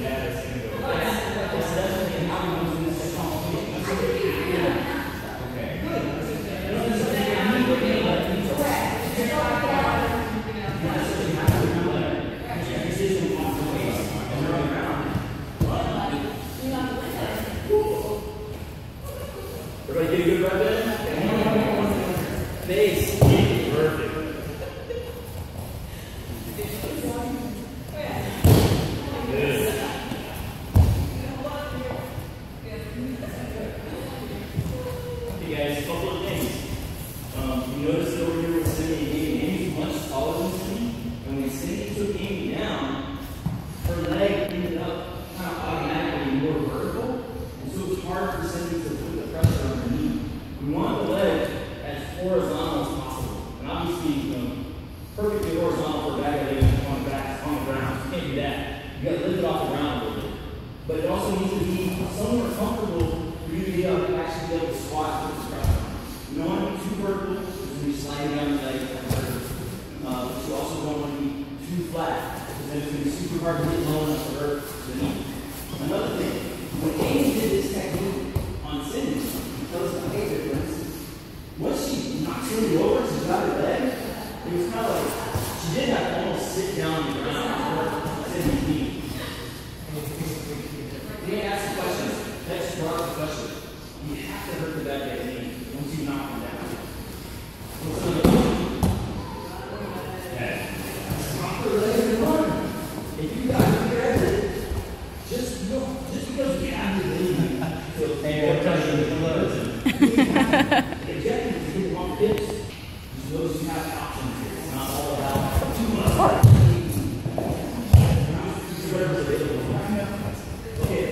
Everybody get a good breath in? Face. Perfect. Good. Hey guys, a couple of things. You notice that over here with Cindy and Amy, Amy's much taller than Cindy, and when Cindy took Amy down, her leg ended up kind of automatically more vertical, and so it's hard for Cindy to put the pressure on her knee. We want the leg as horizontal as possible, and obviously, perfectly horizontal for a bag leg on the back on the ground. You can't do that. You got to lift it off the ground a little bit. But it also needs to be somewhere comfortable for you to be able to actually be able to squat with this pressure on. You don't want to be too vertical, because when you slide down the leg, that's vertical. But you also don't want to be too flat, because then it's going to be super hard to get low enough for her to knee. Another thing, when Amy did this technique on Cindy, because of the weight difference, once she knocked Cindy over, she got her leg, it was kind of like she did have to almost sit down on the ground for Cindy's knee. You didn't ask the questions. That's brought up the question. You have to hurt the bad guy's knee once you knock him down. Okay. Drop her leg and run. If you got to grab it, just because you have the knee, so more pressure than the legs. The objective is to get them off the hips. Just those who have options here. It's not all about too much. Whatever's available. Okay.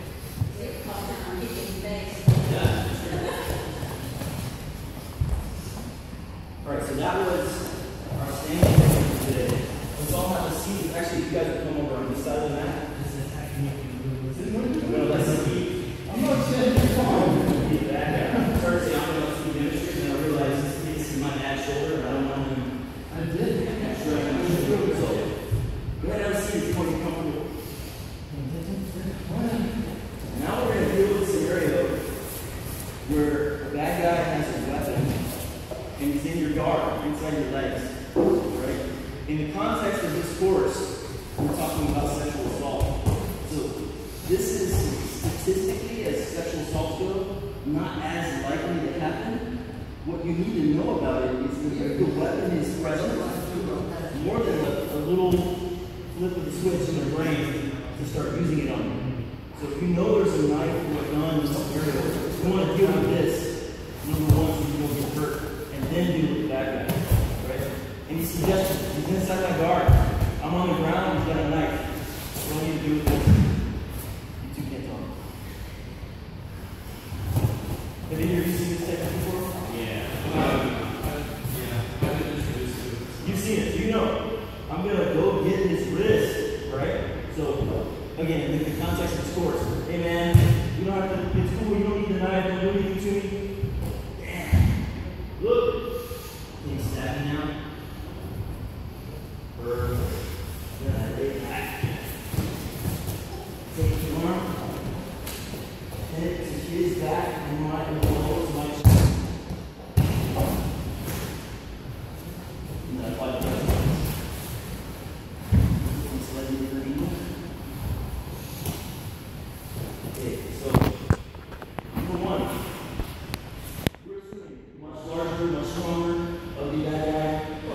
Alright, so that was our standing technique today. Let's all have a seat. Actually, you guys will come over on this side of the mat. I'm going to let some eat. I'm not saying you're fine. Get back there. I started saying I'm going to let some demonstrate, and then I realized this is my dad's shoulder, and I don't want him. I did. Yeah, sure. I can show you. So, go ahead and have a seat if you want to be comfortable. Now we're going to deal with a scenario where a bad guy has a weapon and he's in your guard, inside your legs, right? In the context of this course, we're talking about sexual assault. So this is statistically, as sexual assaults go, not as likely to happen. What you need to know about it is that if the weapon is present, more than a little flip of the switch in their brain to start using it on you. So if you know there's a knife or a gun in some area, you want to deal with this, number one, so you don't get hurt, and then deal with the bad guy, right? Any suggestions? He's inside my guard. I'm on the ground, he's got a knife. What do I need to do with this? You two can't talk. Have either of you seen this technique before? Yeah. You've seen it, so you know. I'm going to go get his wrist, right? So, again, in the context of sports, hey man, you don't have to, it's cool, you don't need the knife, don't do anything to me. Damn. Look. Can you stab me now? Perfect. Then I lay back. Take your arm, and it to his back, and my elbow to my chest. And then I apply the pressure. Okay, so number one, we're assuming much larger, much stronger, ugly bad guy.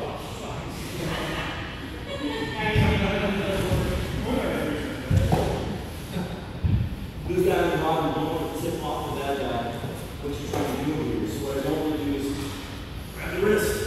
Good guy in the bottom, don't want to tip off the bad guy. What you're trying to do here. So what I don't want to do is grab the wrist.